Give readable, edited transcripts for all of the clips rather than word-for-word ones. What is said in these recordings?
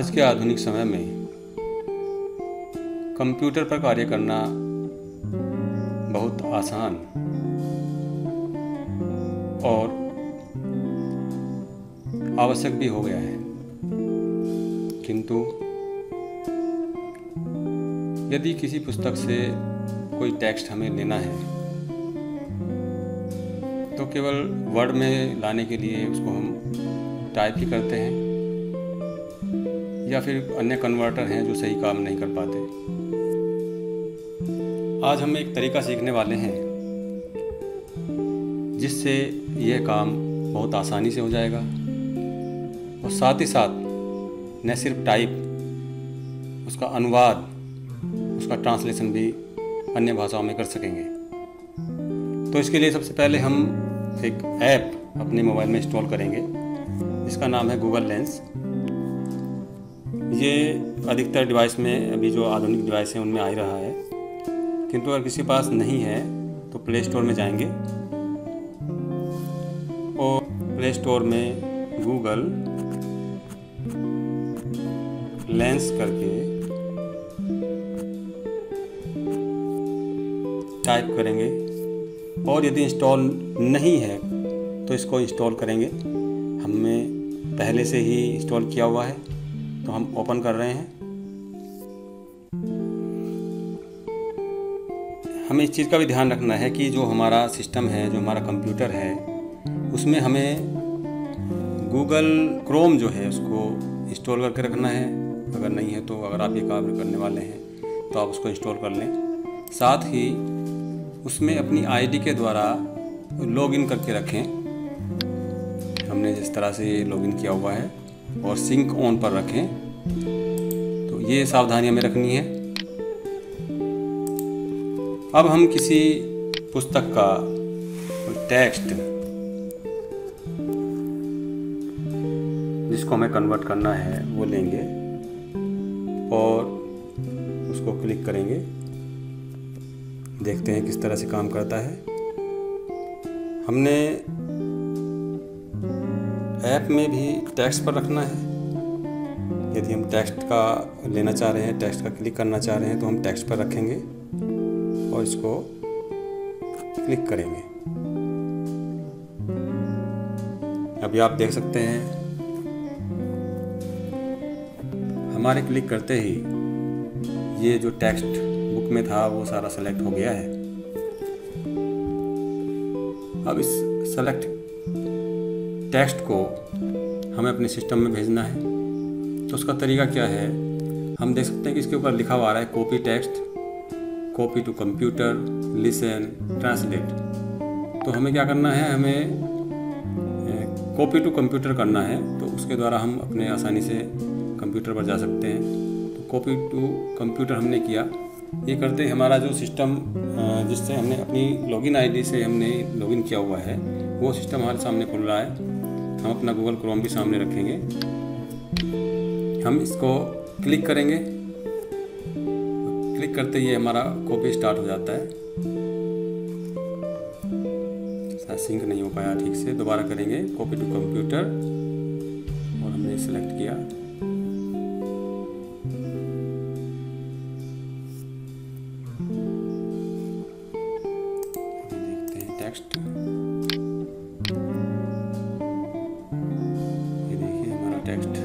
आज के आधुनिक समय में कंप्यूटर पर कार्य करना बहुत आसान और आवश्यक भी हो गया है, किंतु यदि किसी पुस्तक से कोई टेक्स्ट हमें लेना है तो केवल वर्ड में लाने के लिए उसको हम टाइप ही करते हैं या फिर अन्य कन्वर्टर हैं जो सही काम नहीं कर पाते। आज हम एक तरीका सीखने वाले हैं जिससे यह काम बहुत आसानी से हो जाएगा और साथ ही साथ न सिर्फ टाइप, उसका अनुवाद, उसका ट्रांसलेशन भी अन्य भाषाओं में कर सकेंगे। तो इसके लिए सबसे पहले हम एक ऐप अपने मोबाइल में इंस्टॉल करेंगे जिसका नाम है गूगल लेंस। ये अधिकतर डिवाइस में, अभी जो आधुनिक डिवाइस हैं उनमें आ ही रहा है, किंतु अगर किसी पास नहीं है तो प्ले स्टोर में जाएंगे और प्ले स्टोर में गूगल लेंस करके टाइप करेंगे और यदि इंस्टॉल नहीं है तो इसको इंस्टॉल करेंगे। हमने पहले से ही इंस्टॉल किया हुआ है तो हम ओपन कर रहे हैं। हमें इस चीज़ का भी ध्यान रखना है कि जो हमारा सिस्टम है, जो हमारा कंप्यूटर है, उसमें हमें गूगल क्रोम जो है उसको इंस्टॉल करके रखना है। अगर नहीं है तो अगर आप ये काम करने वाले हैं तो आप उसको इंस्टॉल कर लें। साथ ही उसमें अपनी आईडी के द्वारा लॉगिन करके रखें। हमने जिस तरह से लॉगिन किया हुआ है, और सिंक ऑन पर रखें। तो ये सावधानी हमें रखनी है। अब हम किसी पुस्तक का टेक्स्ट जिसको हमें कन्वर्ट करना है वो लेंगे और उसको क्लिक करेंगे। देखते हैं किस तरह से काम करता है। हमने ऐप में भी टेक्स्ट पर रखना है। यदि हम टेक्स्ट का लेना चाह रहे हैं, टेक्स्ट का क्लिक करना चाह रहे हैं तो हम टेक्स्ट पर रखेंगे और इसको क्लिक करेंगे। अभी आप देख सकते हैं हमारे क्लिक करते ही ये जो टेक्स्ट बुक में था वो सारा सेलेक्ट हो गया है। अब इस सेलेक्ट टेक्स्ट को हमें अपने सिस्टम में भेजना है। तो उसका तरीका क्या है, हम देख सकते हैं कि इसके ऊपर लिखा हुआ आ रहा है copy text, copy to computer, listen, translate. तो हमें क्या करना है, हमें कॉपी टू कंप्यूटर करना है। तो उसके द्वारा हम अपने आसानी से कंप्यूटर पर जा सकते हैं। तो कॉपी टू कंप्यूटर हमने किया। ये करते ही हमारा जो सिस्टम जिससे हमने अपनी लॉगिन आईडी से हमने लॉगिन किया हुआ है वो सिस्टम हमारे सामने खुल रहा है। हम अपना गूगल क्रोम भी सामने रखेंगे। हम इसको क्लिक करेंगे। क्लिक करते ही हमारा कॉपी स्टार्ट हो जाता है। सिंक नहीं हो पाया ठीक से, दोबारा करेंगे कॉपी टू कंप्यूटर और हमने सेलेक्ट किया। देखते हैं टेक्स्ट। ये देखिए हमारा टेक्स्ट,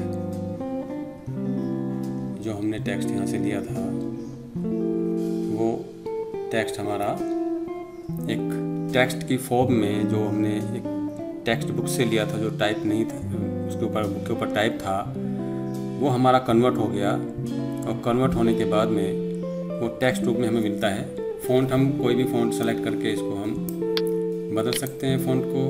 जो हमने टेक्स्ट यहाँ से लिया था वो टेक्स्ट हमारा एक टेक्स्ट की फॉर्म में, जो हमने एक टेक्स्ट बुक से लिया था जो टाइप नहीं था, उसके ऊपर बुक के ऊपर टाइप था, वो हमारा कन्वर्ट हो गया। और कन्वर्ट होने के बाद में वो टेक्स्ट बुक में हमें मिलता है। फ़ॉन्ट हम कोई भी फ़ॉन्ट सेलेक्ट करके इसको हम बदल सकते हैं फ़ॉन्ट को।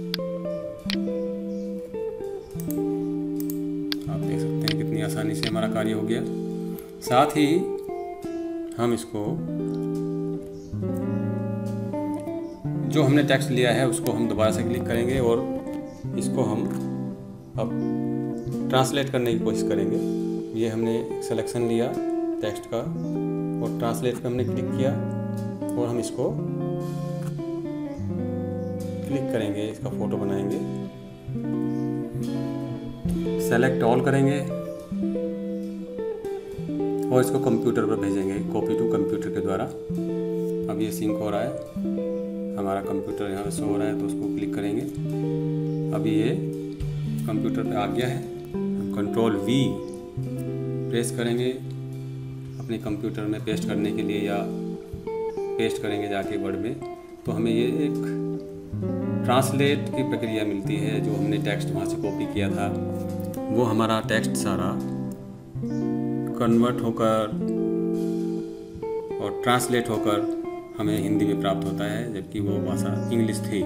आप देख सकते हैं कितनी आसानी से हमारा कार्य हो गया। साथ ही हम इसको, जो हमने टेक्स्ट लिया है उसको हम दोबारा से क्लिक करेंगे और इसको हम अब ट्रांसलेट करने की कोशिश करेंगे। ये हमने सिलेक्शन लिया टेक्स्ट का और ट्रांसलेट पे हमने क्लिक किया और हम इसको क्लिक करेंगे, इसका फ़ोटो बनाएंगे, सेलेक्ट ऑल करेंगे और इसको कंप्यूटर पर भेजेंगे कॉपी टू कंप्यूटर के द्वारा। अब ये सिंक हो रहा है, हमारा कंप्यूटर यहाँ पे शो हो रहा है, तो उसको क्लिक करेंगे। अभी ये कंप्यूटर पे आ गया है। हम Ctrl+V प्रेस करेंगे अपने कंप्यूटर में पेस्ट करने के लिए, या पेस्ट करेंगे जाके वर्ड में, तो हमें ये एक ट्रांसलेट की प्रक्रिया मिलती है। जो हमने टेक्स्ट वहाँ से कॉपी किया था वो हमारा टेक्स्ट सारा कन्वर्ट होकर और ट्रांसलेट होकर हमें हिंदी में प्राप्त होता है, जबकि वो भाषा इंग्लिश थी।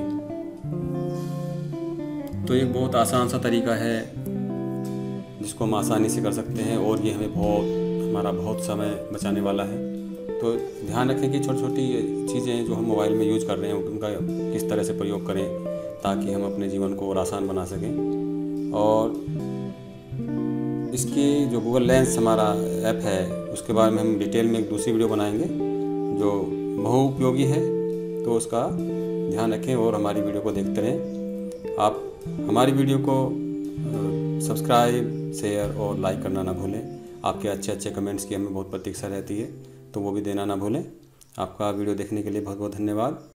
तो एक बहुत आसान सा तरीका है जिसको हम आसानी से कर सकते हैं, और ये हमारा बहुत समय बचाने वाला है। तो ध्यान रखें कि छोटी छोटी चीज़ें जो हम मोबाइल में यूज कर रहे हैं उनका किस तरह से प्रयोग करें ताकि हम अपने जीवन को और आसान बना सकें। और इसकी जो गूगल लेंस हमारा ऐप है उसके बारे में हम डिटेल में एक दूसरी वीडियो बनाएंगे जो बहु उपयोगी है, तो उसका ध्यान रखें और हमारी वीडियो को देखते रहें। आप हमारी वीडियो को सब्सक्राइब, शेयर और लाइक करना ना भूलें। आपके अच्छे कमेंट्स की हमें बहुत प्रतीक्षा रहती है, तो वो भी देना ना भूलें। आपका वीडियो देखने के लिए बहुत बहुत धन्यवाद।